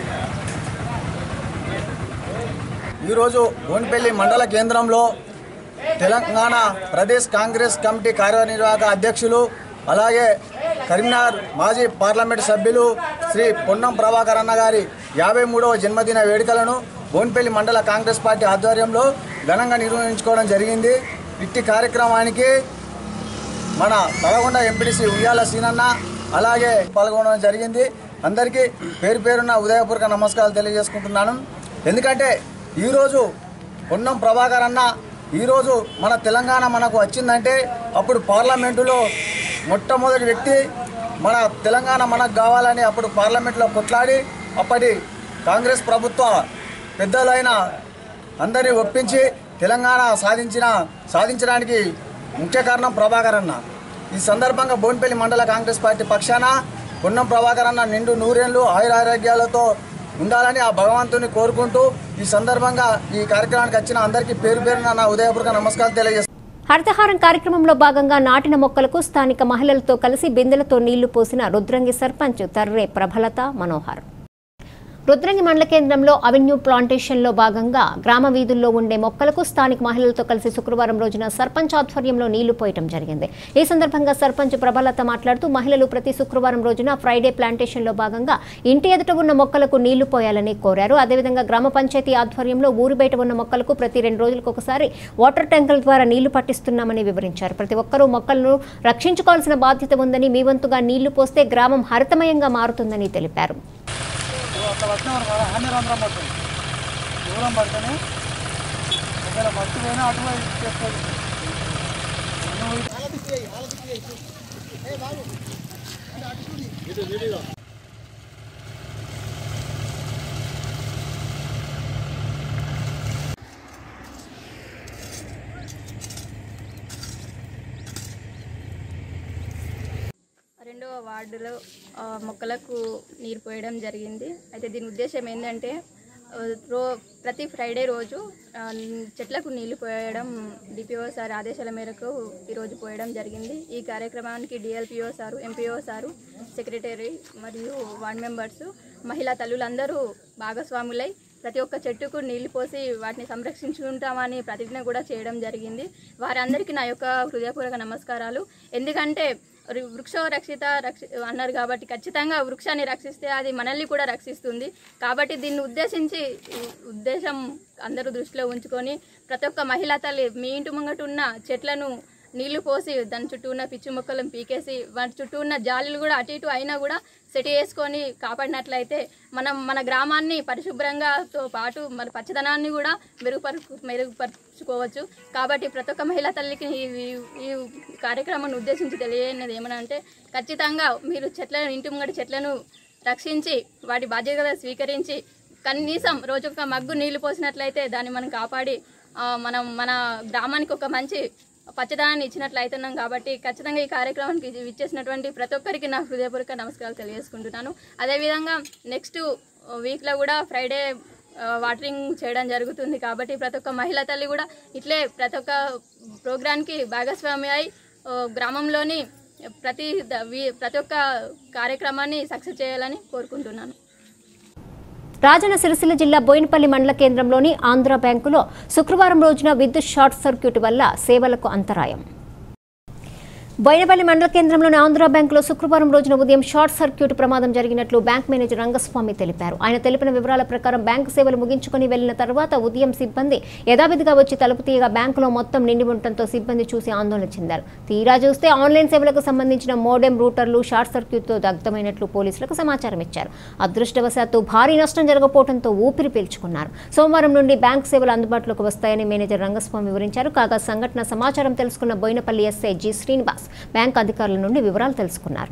ఈరోజు బోయినపల్లి మండల కేంద్రంలో తెలంగాణ ప్రదేశ్ కాంగ్రెస్ కమిటీ కార్యనిర్వాహక అధ్యక్షులు అలాగే కరీంనగర్ మాజీ పార్లమెంట్ సభ్యులు శ్రీ పొన్నం ప్రభాకర్ అన్న గారి యాభై మూడవ జన్మదిన వేడుకలను బోన్పల్లి మండల కాంగ్రెస్ పార్టీ ఆధ్వర్యంలో ఘనంగా నిర్వహించుకోవడం జరిగింది. ఇట్టి కార్యక్రమానికి మన తలగొండ ఎంపీటీసీ ఉయ్యాల సీనన్న అలాగే పాల్గొనడం జరిగింది. అందరికీ పేరు పేరున్న ఉదయపూర్వక నమస్కారాలు తెలియజేసుకుంటున్నాను. ఎందుకంటే ఈరోజు పొన్నం ప్రభాకర్ అన్న ఈరోజు మన తెలంగాణ మనకు వచ్చిందంటే అప్పుడు పార్లమెంటులో మొట్టమొదటి వ్యక్తి మన తెలంగాణ మనకు కావాలని అప్పుడు పార్లమెంట్లో కొట్లాడి అప్పటి కాంగ్రెస్ ప్రభుత్వ పెద్దలైన అందరినీ ఒప్పించి తెలంగాణ సాధించిన సాధించడానికి ముఖ్య కారణం ప్రభాకర్ అన్న. ఈ సందర్భంగా బోన్పల్లి మండల కాంగ్రెస్ పార్టీ పక్షాన పొన్నం ప్రభాకర్ అన్న నిండు నూరేళ్లు ఆయురారోగ్యాలతో ఉండాలని ఆ భగవంతుని కోరుకుంటూ ఈ సందర్భంగా ఈ కార్యక్రమానికి వచ్చిన అందరికీ పేరు పేరున నా ఉదయపూర్వక నమస్కారాలు తెలియజేస్తాను. హరితహారం కార్యక్రమంలో భాగంగా నాటిన మొక్కలకు స్థానిక మహిళలతో కలిసి బిందెలతో నీళ్లు పోసిన రుద్రంగి సర్పంచ్ తర్రే ప్రభలత మనోహర్. రుద్రంగి మండల కేంద్రంలో అవెన్యూ ప్లాంటేషన్లో భాగంగా గ్రామ వీధుల్లో ఉండే మొక్కలకు స్థానిక మహిళలతో కలిసి శుక్రవారం రోజున సర్పంచ్ ఆధ్వర్యంలో నీళ్లు పోయటం జరిగింది. ఈ సందర్భంగా సర్పంచ్ ప్రభలత మాట్లాడుతూ మహిళలు ప్రతి శుక్రవారం రోజున ఫ్రైడే ప్లాంటేషన్లో భాగంగా ఇంటి ఎదుట ఉన్న మొక్కలకు నీళ్లు పోయాలని కోరారు. అదేవిధంగా గ్రామ పంచాయతీ ఆధ్వర్యంలో ఊరు బయట ఉన్న మొక్కలకు ప్రతి రెండు రోజులకు ఒకసారి వాటర్ ట్యాంకుల ద్వారా నీళ్లు పట్టిస్తున్నామని వివరించారు. ప్రతి ఒక్కరూ మొక్కలను రక్షించుకోవాల్సిన బాధ్యత ఉందని, మీ వంతుగా నీళ్లు పోస్తే గ్రామం హరితమయంగా మారుతుందని తెలిపారు. అట్లా వచ్చినాం హండ్రెడ్ అందరం పడుతుంది దూరం పడితేనే ఒకవేళ మట్టి పోయినా అటు చేస్తుంది. రెండవ వార్డులో మొక్కలకు నీరు పోయడం జరిగింది. అయితే దీని ఉద్దేశం ఏంటంటే రో ప్రతి ఫ్రైడే రోజు చెట్లకు నీళ్లు పోయడం డిపిఓ సార్ ఆదేశాల మేరకు ఈరోజు పోయడం జరిగింది. ఈ కార్యక్రమానికి DLPO sir, MPO sir, secretary మరియు వార్డ్ మెంబర్స్, మహిళా తల్లులందరూ భాగస్వాములై ప్రతి ఒక్క చెట్టుకు నీళ్లు పోసి వాటిని సంరక్షించుకుంటామని ప్రతిజ్ఞ కూడా చేయడం జరిగింది. వారందరికీ నా యొక్క హృదయపూర్వక నమస్కారాలు. ఎందుకంటే వృక్షో రక్షిత రక్షి అన్నారు కాబట్టి ఖచ్చితంగా వృక్షాన్ని రక్షిస్తే అది మనల్ని కూడా రక్షిస్తుంది. కాబట్టి దీన్ని ఉద్దేశించి ఉద్దేశం అందరూ దృష్టిలో ఉంచుకొని ప్రతి ఒక్క మహిళా తల్లి మీ ఇంటి ముంగట ఉన్న చెట్లను నీళ్లు పోసి దాని చుట్టూ ఉన్న పిచ్చి మొక్కలను పీకేసి వాటి చుట్టూ ఉన్న జాలీలు కూడా అటు ఇటు అయినా కూడా సెట్ చేసుకొని కాపాడినట్లయితే మనం మన గ్రామాన్ని పరిశుభ్రంగాతో పాటు మన పచ్చదనాన్ని కూడా మెరుగుపరు మెరుగుపరుచుకోవచ్చు. కాబట్టి ప్రతి ఒక్క మహిళా తల్లికి ఈ కార్యక్రమాన్ని ఉద్దేశించి తెలియనిది ఏమనంటే ఖచ్చితంగా మీరు చెట్లను ఇంటి ముంగటి చెట్లను రక్షించి వాటి బాధ్యతగా స్వీకరించి కనీసం రోజొక మగ్గు నీళ్లు పోసినట్లయితే దాన్ని మనం కాపాడి మనం మన గ్రామానికి ఒక మంచి పచ్చదనాన్ని ఇచ్చినట్లు అవుతున్నాం. కాబట్టి ఖచ్చితంగా ఈ కార్యక్రమానికి విచ్చేసినటువంటి ప్రతి ఒక్కరికి నా హృదయపూర్వక నమస్కారాలు తెలియజేసుకుంటున్నాను. అదేవిధంగా నెక్స్ట్ వీక్లో కూడా ఫ్రైడే వాటరింగ్ చేయడం జరుగుతుంది. కాబట్టి ప్రతి ఒక్క మహిళా తల్లి కూడా ఇట్లే ప్రతి ఒక్క ప్రోగ్రాంకి భాగస్వామి అయి గ్రామంలోని ప్రతి ప్రతి ఒక్క కార్యక్రమాన్ని సక్సెస్ చేయాలని కోరుకుంటున్నాను. రాజన్న సిరిసిల్ల జిల్లా బోయినపల్లి మండల కేంద్రంలోని ఆంధ్ర బ్యాంకులో శుక్రవారం రోజున విద్యుత్ షార్ట్ సర్క్యూట్ వల్ల సేవలకు అంతరాయం. బోయినపల్లి మండల కేంద్రంలోని ఆంధ్ర బ్యాంకులో శుక్రవారం రోజున ఉదయం షార్ట్ సర్క్యూట్ ప్రమాదం జరిగినట్లు బ్యాంక్ మేనేజర్ రంగస్వామి తెలిపారు. ఆయన తెలిపిన వివరాల ప్రకారం బ్యాంకు సేవలు ముగించుకుని వెళ్లిన తర్వాత ఉదయం సిబ్బంది యథావిధిగా వచ్చి తలుపు తీయగా బ్యాంకులో మొత్తం నిండి ఉండటంతో సిబ్బంది చూసి ఆందోళన చెందారు. తీరా చూస్తే ఆన్లైన్ సేవలకు సంబంధించిన మోడెం రూటర్లు షార్ట్ సర్క్యూట్తో దగ్ధమైనట్లు పోలీసులకు సమాచారం ఇచ్చారు. అదృష్టవశాత్తు భారీ నష్టం జరగపోవడంతో ఊపిరి పీల్చుకున్నారు. సోమవారం నుండి బ్యాంకు సేవలు అందుబాటులోకి వస్తాయని మేనేజర్ రంగస్వామి వివరించారు. కాగా సంఘటన సమాచారం తెలుసుకున్న Boinpalli SI G Srinivas bank అధికారుల నుండి వివరాలు తెలుసుకున్నారు.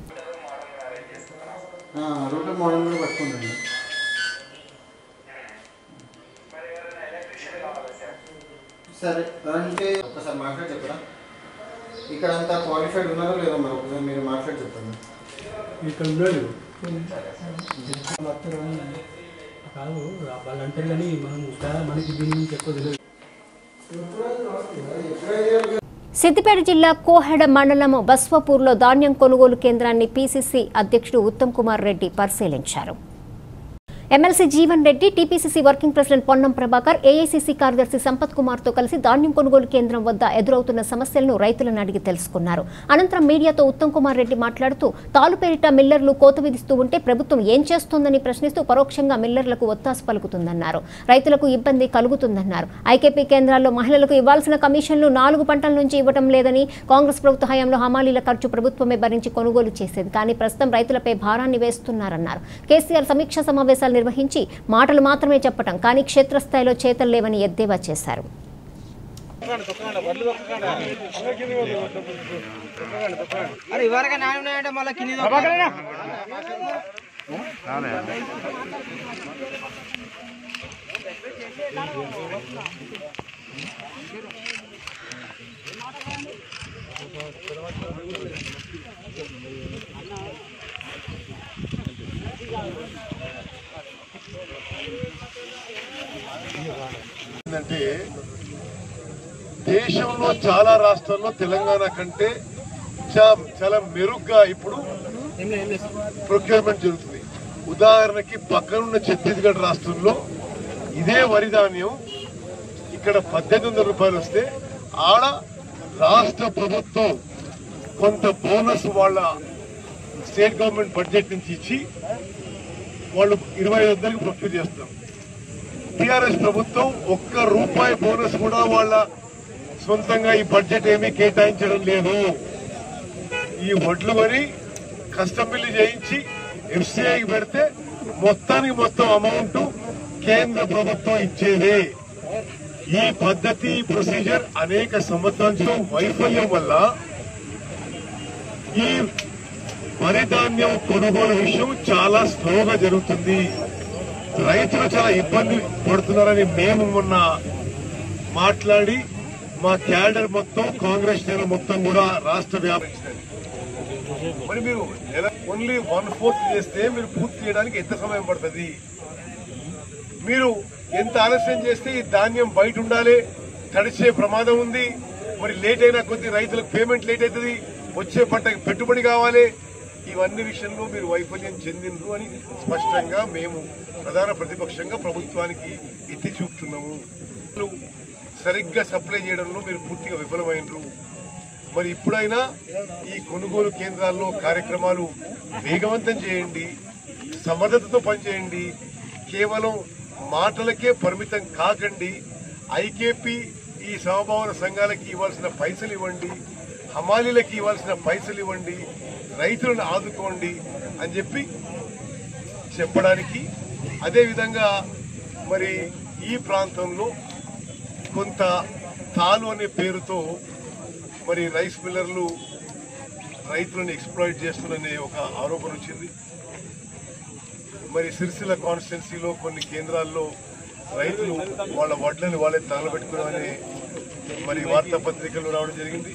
సరే అంటే ఒకసారి మాట్లాడి చెప్పరా, ఇక్కడ అంతా క్వాలిఫైడ్ ఉన్నారో లేదో మరి ఒకసారి మీరు మాట్లాడి చెప్పండి. ఇక్కడ ఉన్నాడు కాదు వాళ్ళంటే కానీ మనం మనకి దీని గురించి ఎక్కువ తెలియదు. సిద్దిపేట జిల్లా కోహెడ మండలం బస్వపూర్లో ధాన్యం కొనుగోలు కేంద్రాన్ని పీసీసీ అధ్యక్షుడు ఉత్తమ్ కుమార్ రెడ్డి పరిశీలించారు. MLC Jeevan Reddy, TPCC working president Ponnam Prabhakar, AICC కార్యదర్శి సంపత్ కుమార్ తో కలిసి ధాన్యం కొనుగోలు కేంద్రం వద్ద ఎదురవుతున్న సమస్యలను రైతులను అడిగి తెలుసుకున్నారు. అనంతరం మీడియాతో ఉత్తమ్ కుమార్ రెడ్డి మాట్లాడుతూ తాలుపేరిట మిల్లర్లు కోత విధిస్తూ ఉంటే ప్రభుత్వం ఏం చేస్తోందని ప్రశ్నిస్తూ పరోక్షంగా మిల్లర్లకు ఒత్తాసు పలుకుతుందన్నారు. రైతులకు ఇబ్బంది కలుగుతుందన్నారు. ఐకేపీ కేంద్రాల్లో మహిళలకు ఇవ్వాల్సిన కమిషన్లు నాలుగు పంటల నుంచి ఇవ్వడం లేదని, కాంగ్రెస్ ప్రభుత్వ హయాంలో హమాలీల ఖర్చు ప్రభుత్వమే భరించి కొనుగోలు చేసేది, కానీ ప్రస్తుతం రైతులపై భారాన్ని వేస్తున్నారన్నారు. కేసీఆర్ సమీక్ష సమావేశాలు నిర్వహించి మాటలు మాత్రమే చెప్పటం కానీ క్షేత్రస్థాయిలో చేతలు లేవని ఎద్దేవా చేశారు. ఏంటంటే దేశంలో చాలా రాష్ట్రాల్లో తెలంగాణ కంటే చాలా మెరుగ్గా ఇప్పుడు ప్రొక్యూర్మెంట్ జరుగుతుంది. ఉదాహరణకి పక్కనున్న ఛత్తీస్గఢ్ రాష్ట్రంలో ఇదే వరి ధాన్యం ఇక్కడ పద్దెనిమిది వందల రూపాయలు వస్తే ఆడ రాష్ట్ర ప్రభుత్వం కొంత బోనస్ వాళ్ళ స్టేట్ గవర్నమెంట్ బడ్జెట్ నుంచి ఇచ్చి వాళ్ళు ఇరవై ఐదు వందలకి ప్రొక్యూర్ చేస్తారు. టీఆర్ఎస్ ప్రభుత్వం ఒక్క రూపాయి బోనస్ కూడా వాళ్ళ సొంతంగా ఈ బడ్జెట్ ఏమీ కేటాయించడం లేదు. ఈ వడ్లు కొని కస్టమ్ బిల్లు చేయించి ఎఫ్సీఐకి పెడితే మొత్తానికి మొత్తం అమౌంట్ కేంద్ర ప్రభుత్వం ఇచ్చేదే. ఈ పద్ధతి ప్రొసీజర్ అనేక సంవత్సరాల వైఫల్యం వల్ల ఈ వరి ధాన్యం కొనుగోలు విషయం చాలా స్లోగా జరుగుతుంది. రైతులు చాలా ఇబ్బంది పడుతున్నారని మేము మొన్న మాట్లాడి మా క్యాడర్ మొత్తం కాంగ్రెస్ నేతలు మొత్తం కూడా రాష్ట్ర వ్యాపించారు. మరి మీరు ఓన్లీ వన్ ఫోర్త్ చేస్తే మీరు పూర్తి చేయడానికి ఎంత సమయం పడుతుంది? మీరు ఎంత ఆలస్యం చేస్తే ఈ ధాన్యం బయట ఉండాలి, తడిచే ప్రమాదం ఉంది. మరి లేట్ అయినా కొద్ది రైతులకు పేమెంట్ లేట్ అవుతుంది, వచ్చే పంటకి పెట్టుబడి కావాలి. ఇవన్నీ విషయంలో మీరు వైఫల్యం చెందిండ్రు అని స్పష్టంగా మేము ప్రధాన ప్రతిపక్షంగా ప్రభుత్వానికి ఎత్తి చూపుతున్నాము. సరిగ్గా సప్లై చేయడంలో మీరు పూర్తిగా విఫలమైనరు. మరి ఇప్పుడైనా ఈ కొనుగోలు కేంద్రాల్లో కార్యక్రమాలు వేగవంతం చేయండి, సమర్థతతో పనిచేయండి. కేవలం మాటలకే పరిమితం కాకండి. ఐకేపీ ఈ సమభావన సంఘాలకి ఇవ్వాల్సిన పైసలు ఇవ్వండి, హమాలీలకి ఇవ్వాల్సిన పైసలు ఇవ్వండి, రైతులను ఆదుకోండి అని చెప్పి చెప్పడానికి. అదేవిధంగా మరి ఈ ప్రాంతంలో కొంత తాలు అనే పేరుతో మరి రైస్ మిల్లర్లు రైతులను ఎక్స్ప్లాయిట్ చేస్తున్ననే ఒక ఆరోపణ వచ్చింది. మరి సిరిసిల్ల కాన్స్టిట్యున్సీలో కొన్ని కేంద్రాల్లో రైతులు వాళ్ళ వడ్లని వాళ్ళే తగలబెట్టుకున్నారని మరి వార్తాపత్రికల్లో రావడం జరిగింది.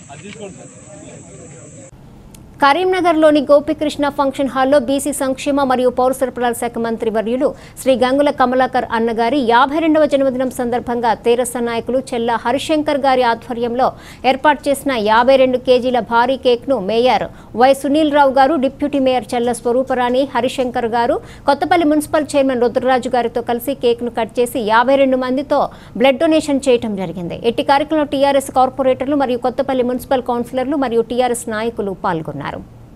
కరీంనగర్లోని గోపికృష్ణ ఫంక్షన్ హాల్లో బీసీ సంక్షేమ మరియు పౌర సరఫరాల శాఖ మంత్రి వర్యులు శ్రీ గంగుల కమలాకర్ అన్నగారి యాభై రెండవ జన్మదినం సందర్భంగా తెరాస నాయకులు చెల్ల హరిశంకర్ గారి ఆధ్వర్యంలో ఏర్పాటు చేసిన యాభై రెండు కేజీల భారీ కేక్ను mayor Y Sunil Rao garu, deputy mayor చెల్ల స్వరూపరాణి హరిశంకర్ గారు, కొత్తపల్లి మున్సిపల్ చైర్మన్ రుద్రరాజు గారితో కలిసి కేక్ను కట్ చేసి యాభై రెండు మందితో బ్లడ్ డొనేషన్ చేయడం జరిగింది. ఎట్టి కార్యక్రమంలో టీఆర్ఎస్ కార్పొరేటర్లు మరియు కొత్తపల్లి మున్సిపల్ కౌన్సిలర్లు మరియు టీఆర్ఎస్ నాయకులు పాల్గొన్నారు.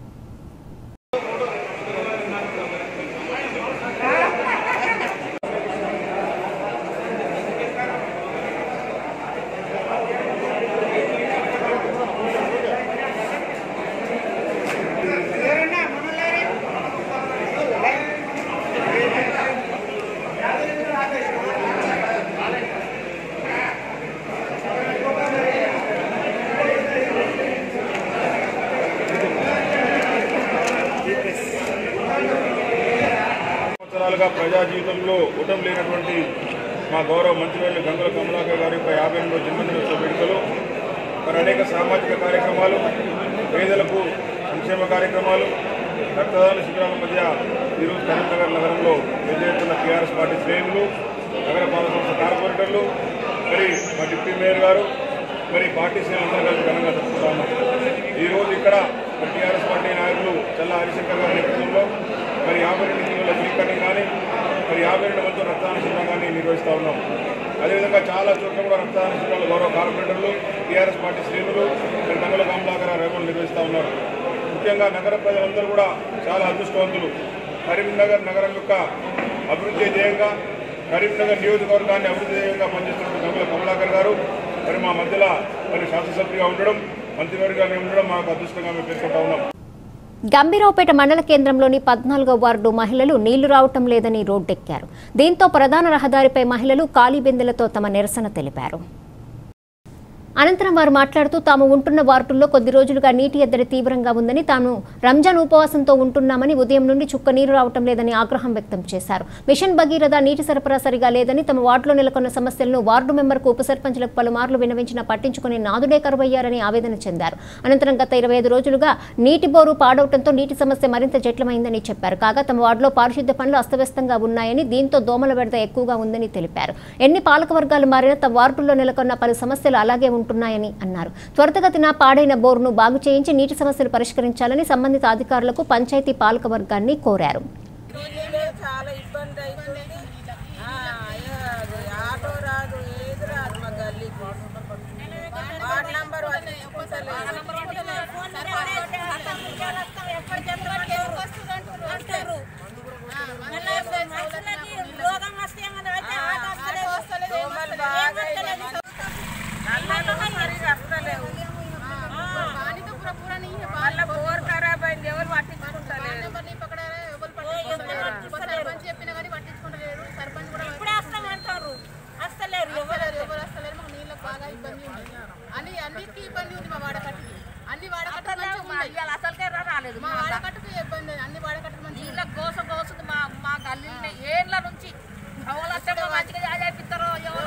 ప్రజా జీవితంలో ఓటం లేనటువంటి మా గౌరవ మంత్రివర్యులు గంగుల కమలాకర్ గారి యొక్క యాభై రెండవ జన్మదినోత్సవ వేడుకలు మరి అనేక సామాజిక కార్యక్రమాలు, పేదలకు సంక్షేమ కార్యక్రమాలు, రక్తదాన శిబిరాల మధ్య ఈరోజు కరీంనగర్ నగరంలో పెద్ద ఎత్తున టీఆర్ఎస్ పార్టీ శ్రేణులు, నగరపాలక సంస్థ కార్పొరేటర్లు, మరి మా డిప్యూటీ మేయర్ గారు, మరి పార్టీ శ్రేణులందరూ కలిసి ఘనంగా జరుపుకుంటా ఉన్నాం. ఈరోజు ఇక్కడ టీఆర్ఎస్ పార్టీ నాయకులు చల్ల హరిశంకర్ గారి నేతృత్వంలో మరి యాభై రెండు కిలోల కేక్ కటింగ్ కానీ, మరి మరి యాభై రెండు మంది రక్తదాన శిబిరాన్ని నిర్వహిస్తూ ఉన్నాం. అదేవిధంగా చాలా చోట్ల కూడా రక్తదాన శిబిరాలు గౌరవ కార్పొరేటర్లు, టీఆర్ఎస్ పార్టీ శ్రేణులు, దంగల కమలాకర రేపలు నిర్వహిస్తూ ఉన్నారు. ముఖ్యంగా నగర ప్రజలందరూ కూడా చాలా అదృష్టవంతులు. కరీంనగర్ నగరం యొక్క అభివృద్ధి ధ్యేయంగా, కరీంనగర్ నియోజకవర్గాన్ని అభివృద్ధి ధ్యేయంగా పనిచేస్తున్న దంగల కమలాకర్ గారు మరి మా మధ్యలో మరి శాసనసభ్యుగా ఉండడం, మంత్రివర్గాన్ని ఉండడం మాకు అదృష్టంగా మేము పేర్కొంటా ఉన్నాం. గంభీరావుపేట మండల కేంద్రంలోని పద్నాలుగో వార్డు మహిళలు నీళ్లు రావటం లేదని రోడ్డెక్కారు. దీంతో ప్రధాన రహదారిపై మహిళలు ఖాళీ బిందెలతో తమ నిరసన తెలిపారు. అనంతరం వారు మాట్లాడుతూ తాము ఉంటున్న వార్డుల్లో కొద్ది రోజులుగా నీటి ఎద్దడి తీవ్రంగా ఉందని, తాను రంజాన్ ఉపవాసంతో ఉంటున్నామని, ఉదయం నుండి చుక్క నీరు రావటం లేదని ఆగ్రహం వ్యక్తం చేశారు. మిషన్ భగీరథ నీటి సరఫరా సరిగా లేదని, తమ వార్డులో నెలకొన్న సమస్యలను వార్డు మెంబర్కు ఉప సర్పంచ్లకు పలుమార్లు విన్నవించినా పట్టించుకుని నాదుడే కరువయ్యారని ఆవేదన చెందారు. అనంతరం గత ఇరవై ఐదు రోజులుగా నీటి బోరు పాడవటంతో నీటి సమస్య మరింత జటిలమైందని చెప్పారు. కాగా తమ వార్డులో పారిశుద్ధ్య పనులు అస్తవ్యస్తంగా ఉన్నాయని, దీంతో దోమల బెడద ఎక్కువగా ఉందని తెలిపారు. ఎన్ని పాలక వర్గాలు మారినా తమ వార్డుల్లో నెలకొన్న పలు సమస్యలు అలాగే ఉంటున్నాయని అన్నారు. త్వరితగతిన పాడైన బోరును బాగు చేయించి నీటి సమస్యలు పరిష్కరించాలని సంబంధిత అధికారులకు పంచాయతీ పాలక వర్గాన్ని కోరారు. చాలా ఇబ్బంది అవుతుంది. ఆటో రాదు, ఏది రాదు. మా గల్లీ వార్డ్ నంబర్ వాళ్ళ బోర్ ఖరాబ్ అయింది, ఎవరు పట్టించుకుంటలేరు. చెప్పినా కానీ పట్టించుకుంటలేరు. సర్పంచ్ కూడా ఇప్పుడే వస్తామంటారు, వస్తలేరు. ఎవరు ఎవరు వస్తలేరు. మాకు నీళ్ళకి బాగా ఇబ్బంది ఉంది. అన్ని అన్నిటికీ ఇబ్బంది ఉంది. మా వాడకట్టుకి అన్ని వాడకట్టు అసలుకే రాలేదు. మా వాడకట్టుకి ఇబ్బంది, అన్ని వాడకట్టు మంచి నీళ్ళ గోస గోసుంది. మా మా గల్లీలో ఏళ్ళ నుంచి ఎవరు మంచిగా చేపిస్తారో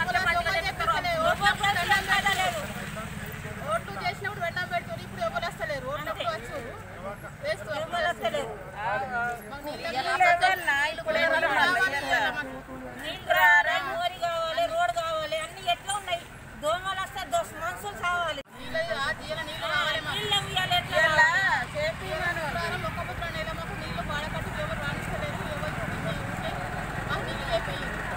ఓట్లు చేసినప్పుడు వెళ్ళం పెడుతుంది. ఇప్పుడు ఎవరు వస్తలేరు. ఓట్లకు వచ్చు ఎవరు వస్తలేరు. మోరి కావాలి, రోడ్ కావాలి, అన్ని ఎట్లా ఉన్నాయి. దోమలు వస్తే దోస్ మనుషులు కావాలి. మొక్కపుత్ర నెల మాకు నీళ్ళు వాడకట్టు ఎవరు రాణిస్తలేరు. ఎవరు మాకు నీళ్ళు చెప్పి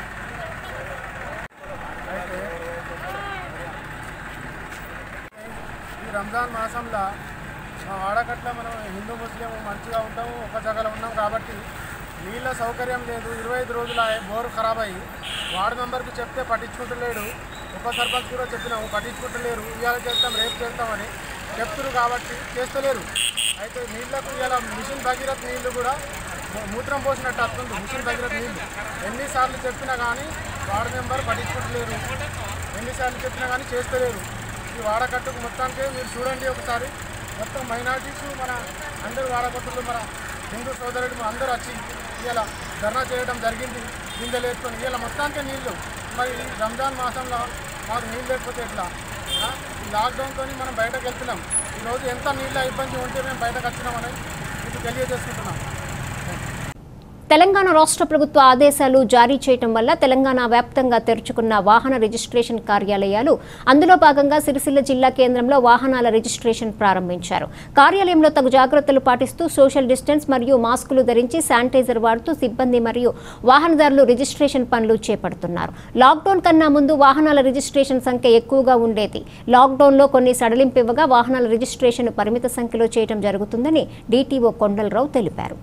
ఈ రంజాన్ మాసంలో మా వాడకట్ల మనం హిందూ ముస్లిం మంచిగా ఉంటాము, ఒక జగలో ఉన్నాం కాబట్టి నీళ్ళ సౌకర్యం లేదు. ఇరవై ఐదు రోజుల బోరు ఖరాబ్ అయ్యి వార్డు మెంబర్కి చెప్తే పట్టించుకుంటలేడు. ఉప సర్పంచ్ కూడా చెప్పినాము, పట్టించుకుంటలేరు. ఇవాళ చేస్తాం, రేపు చేస్తామని చెప్తున్నారు కాబట్టి చేస్తలేరు. అయితే నీళ్లకు ఇలా మిషన్ భగీరథ నీళ్లు కూడా మూత్రం పోసినట్టు వస్తుంది. మిషన్ భగీరథ నీళ్లు ఎన్నిసార్లు చెప్పినా కానీ వార్డు మెంబర్ పట్టించుకుంటలేరు. ఎన్నిసార్లు చెప్పినా కానీ చేస్తలేరు. ఈ వాడకట్టుకు మొత్తానికి మీరు చూడండి ఒకసారి. మొత్తం మైనారిటీస్ మన అందరు వాడకట్టులు, మన హిందూ సోదరులు అందరూ వచ్చి ఇలా ధర్నా చేయడం జరిగింది. బిందెలు వేసుకొని ఇలా మొత్తానికి నీళ్లు. మరి రంజాన్ మాసంలో మాకు నీళ్ళు లేకపోతే ఎట్లా? ఈ లాక్డౌన్తో మనం బయటకు వెళ్తున్నాం. ఈరోజు ఎంత నీళ్ళ ఇబ్బంది ఉంటే మేము బయటకు వచ్చినామని మీకు తెలియజేసుకుంటున్నాం. తెలంగాణ రాష్ట్ర ప్రభుత్వ ఆదేశాలు జారీ చేయడం వల్ల తెలంగాణ వ్యాప్తంగా తెరుచుకున్న వాహన రిజిస్ట్రేషన్ కార్యాలయాలు, అందులో భాగంగా సిరిసిల్ల జిల్లా కేంద్రంలో వాహనాల రిజిస్ట్రేషన్ ప్రారంభించారు. కార్యాలయంలో తగు జాగ్రత్తలు పాటిస్తూ సోషల్ డిస్టెన్స్ మరియు మాస్కులు ధరించి శానిటైజర్ వాడుతూ సిబ్బంది మరియు వాహనదారులు రిజిస్ట్రేషన్ పనులు చేపడుతున్నారు. లాక్డౌన్ కన్నా ముందు వాహనాల రిజిస్ట్రేషన్ సంఖ్య ఎక్కువగా ఉండేది. లాక్డౌన్లో కొన్ని సడలింపు ఇవ్వగా వాహనాల రిజిస్ట్రేషన్ పరిమిత సంఖ్యలో చేయడం జరుగుతుందని డీటీఓ కొండలరావు తెలిపారు.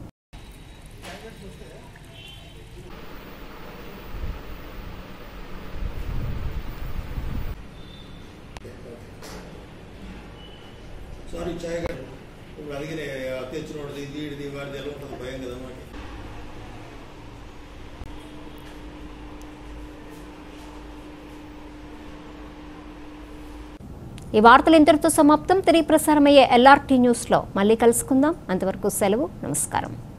సారీ చాయ్ గారు ఇప్పుడు అడిగిన తెచ్చినోడిది దీడిది వాడిది ఎలా ఉంటుంది భయం కదా మాట. ఈ వార్తలు ఇంతటితో సమాప్తం. తిరిగి ప్రసారమయ్యే ఎల్ఆర్టీ న్యూస్లో మళ్ళీ కలుసుకుందాం. అంతవరకు సెలవు. నమస్కారం.